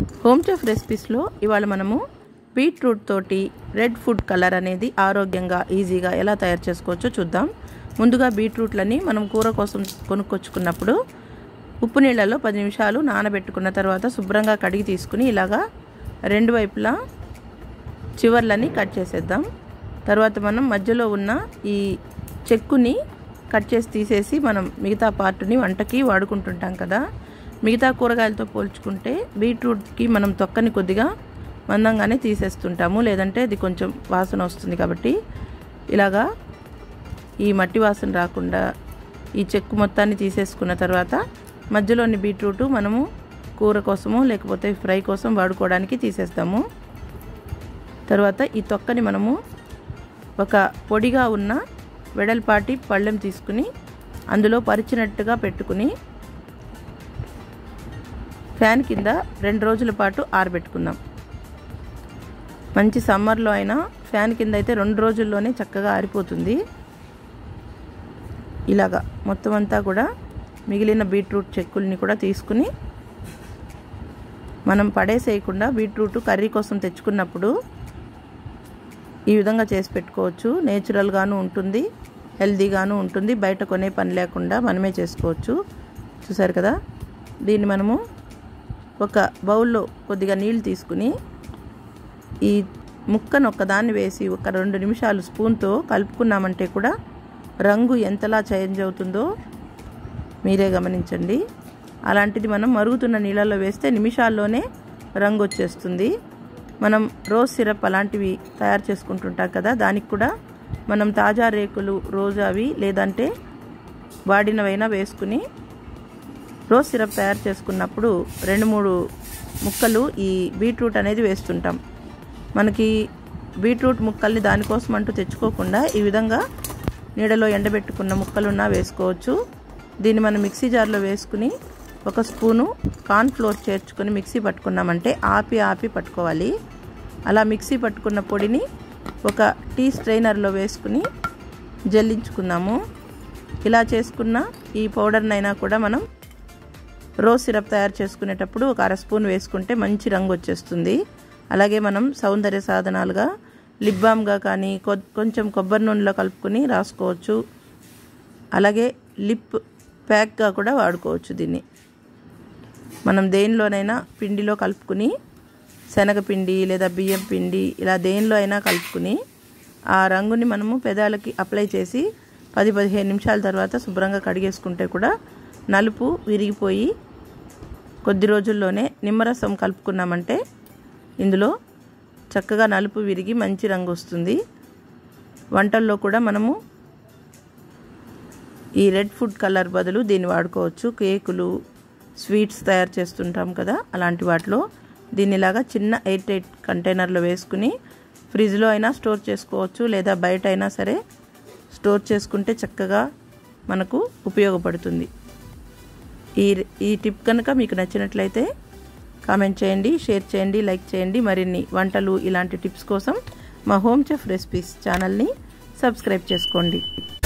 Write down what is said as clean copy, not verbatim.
Home chef రెసిపీస్లో ఇవాళ మనము beetroot తోటి రెడ్ ఫుడ్ కలర్ అనేది ఆరోగ్యంగా ఈజీగా ఎలా తయారు చేసుకోవచ్చో చూద్దాం. ముందుగా బీట్రూట్లని మనం కూర కోసం కొనుక్కొచ్చుకున్నప్పుడు ఉప్పు నీళ్ళలో 10 నిమిషాలు నానబెట్టుకున్న తర్వాత శుభ్రంగా కడిగి తీసుకుని ఇలాగా రెండు వైపులా చివర్లని కట్ చేసేద్దాం. తర్వాత మనం మధ్యలో ఉన్న ఈ చెక్కుని కట్ చేసి తీసేసి మనం మిగతా పార్ట్ని వంటకి వాడుకుంటుంటాం కదా. మిగతా కూరగాయలతో పోల్చుకుంటే బీట్రూట్కి మనం తొక్కని కొద్దిగా మందంగానే తీసేస్తుంటాము, లేదంటే అది కొంచెం వాసన వస్తుంది. కాబట్టి ఇలాగా ఈ మట్టి వాసన రాకుండా ఈ చెక్కు మొత్తాన్ని తీసేసుకున్న తర్వాత మధ్యలోని బీట్రూట్ మనము కూర కోసము లేకపోతే ఫ్రై కోసం వాడుకోవడానికి తీసేస్తాము. తర్వాత ఈ తొక్కని మనము ఒక పొడిగా ఉన్న వెడల్పాటి పళ్ళెం తీసుకుని అందులో పరిచినట్టుగా పెట్టుకుని ఫ్యాన్ కింద 2 రోజుల పాటు ఆరబెట్టుకుందాం. మంచి సమ్మర్లో అయినా ఫ్యాన్ కింద అయితే 2 రోజుల్లోనే చక్కగా ఆరిపోతుంది. ఇలాగా మొత్తం అంతా కూడా మిగిలిన బీట్రూట్ చెక్కుల్ని కూడా తీసుకుని మనం పడేసేయకుండా బీట్రూట్ కర్రీ కోసం తెచ్చుకున్నప్పుడు ఈ విధంగా చేసి పెట్టుకోవచ్చు. నేచురల్గాను ఉంటుంది, హెల్తీగాను ఉంటుంది, బయట కొనే పని లేకుండా మనమే చేసుకోవచ్చు. చూసారు కదా. దీన్ని మనము ఒక బౌల్లో కొద్దిగా నీళ్ళు తీసుకుని ఈ ముక్కను ఒక్కదాన్ని వేసి ఒక 2 నిమిషాలు స్పూన్తో కలుపుకున్నామంటే కూడా రంగు ఎంతలా చేంజ్ అవుతుందో మీరే గమనించండి. అలాంటిది మనం మరుగుతున్న నీళ్ళల్లో వేస్తే నిమిషాల్లోనే రంగు వచ్చేస్తుంది. మనం రోజ్ సిరప్ అలాంటివి తయారు చేసుకుంటుంటాం కదా, దానికి కూడా మనం తాజా రేకులు రోజావి లేదంటే వాడినవైనా వేసుకుని రోజ్ సిరప్ తయారు చేసుకున్నప్పుడు 2-3 ముక్కలు ఈ బీట్రూట్ అనేది వేస్తుంటాం. మనకి బీట్రూట్ ముక్కల్ని దానికోసం అంటూ తెచ్చుకోకుండా ఈ విధంగా నీడలో ఎండబెట్టుకున్న ముక్కలున్నా వేసుకోవచ్చు. దీన్ని మనం మిక్సీ జార్లో వేసుకుని 1 స్పూను కార్న్ఫ్లోర్ చేర్చుకొని మిక్సీ పట్టుకున్నామంటే ఆపి పట్టుకోవాలి. అలా మిక్సీ పట్టుకున్న పొడిని ఒక టీ స్ట్రైనర్లో వేసుకుని జల్లించుకుందాము. ఇలా చేసుకున్న ఈ పౌడర్నైనా కూడా మనం రోజ్ సిరప్ తయారు చేసుకునేటప్పుడు ఒక 1/2 స్పూన్ వేసుకుంటే మంచి రంగు వచ్చేస్తుంది. అలాగే మనం సౌందర్య సాధనాలుగా లిప్ బామ్గా కానీ కొంచెం కొబ్బరి నూనెలో కలుపుకొని రాసుకోవచ్చు. అలాగే లిప్ ప్యాక్గా కూడా వాడుకోవచ్చు. దీన్ని మనం దేనిలోనైనా పిండిలో కలుపుకుని శనగపిండి లేదా బియ్యం పిండి ఇలా దేనిలో అయినా కలుపుకుని ఆ రంగుని మనము పెదాలకి అప్లై చేసి 10-15 నిమిషాల తర్వాత శుభ్రంగా కడిగేసుకుంటే కూడా నలుపు విరిగిపోయి కొద్ది రోజుల్లోనే నిమ్మరసం కలుపుకున్నామంటే ఇందులో చక్కగా నలుపు విరిగి మంచి రంగు వస్తుంది. వంటల్లో కూడా మనము ఈ రెడ్ ఫుడ్ కలర్ బదులు దీన్ని వాడుకోవచ్చు. కేకులు, స్వీట్స్ తయారు చేస్తుంటాం కదా, అలాంటి వాటిలో దీనిలాగా చిన్న ఎయిర్ టైట్ కంటైనర్లో వేసుకుని ఫ్రిడ్జ్లో అయినా స్టోర్ చేసుకోవచ్చు, లేదా బయట అయినా సరే స్టోర్ చేసుకుంటే చక్కగా మనకు ఉపయోగపడుతుంది. ఈ టిప్ కనుక మీకు నచ్చినట్లయితే కామెంట్ చేయండి, షేర్ చేయండి, లైక్ చేయండి. మరిన్ని వంటలు ఇలాంటి టిప్స్ కోసం మా హోమ్ చెఫ్ రెసిపీస్ ఛానల్ని సబ్స్క్రైబ్ చేసుకోండి.